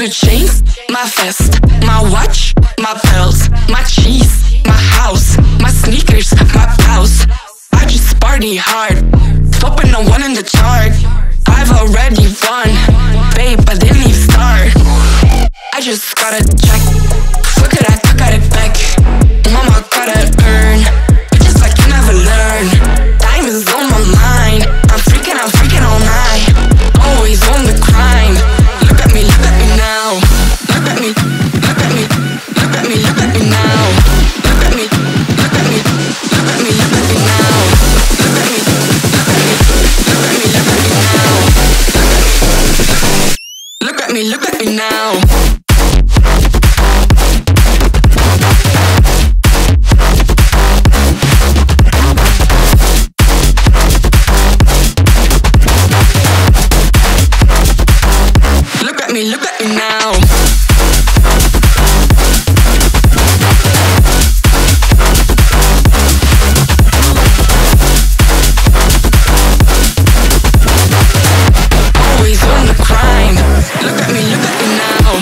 chains, my vest, my watch, my belt, my cheese, my house, my sneakers, my blouse. I just party hard, swapping the one in the chart. I've already won, babe, I didn't even start. I just gotta check, look at that, I got it back. Mama gotta earn, just like you never learn. Diamonds on my mind, I'm freaking all night. Always on the crime. Look at me now. Look at me, look at me, look at me, look at me now. Look at me, look at me, look at me, look at me now. Look at me, look at me, look at me, look at me now. Look at me, look at me now. Look at me now. Always on the crime. Look at me now.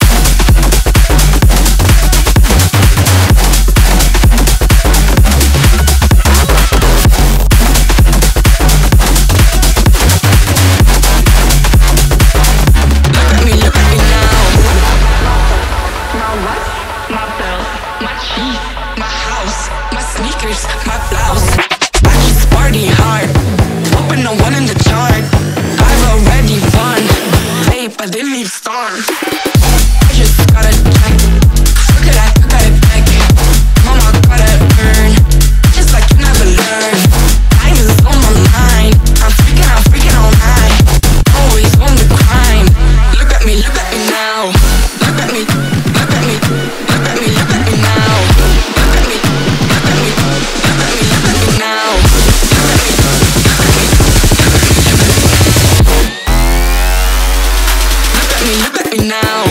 My blouse, I just party hard, open the one in the chart. I've already won, babe, I didn't even start. I just gotta check, look at that, I got it back. Mama gotta earn, just like you never learn. Diamonds on my mind, I'm freaking all night. Always on the crime. Look at me now. Look at me, look at me, look at me, look at me now. Look at me, look at me. Look at me now. Look at me now.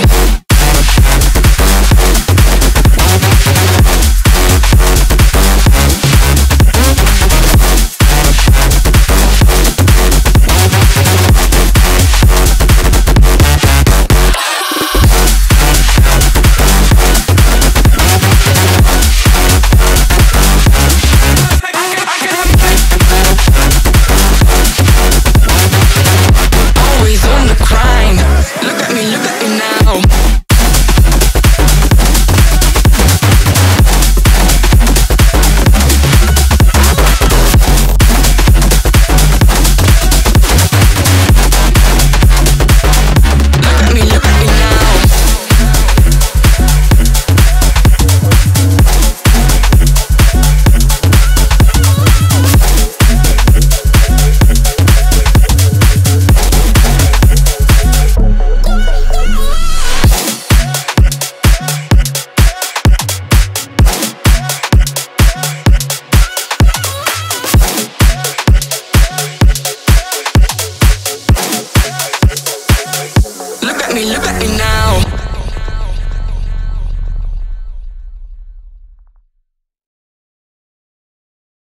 Always on the crime. Look at me now. Look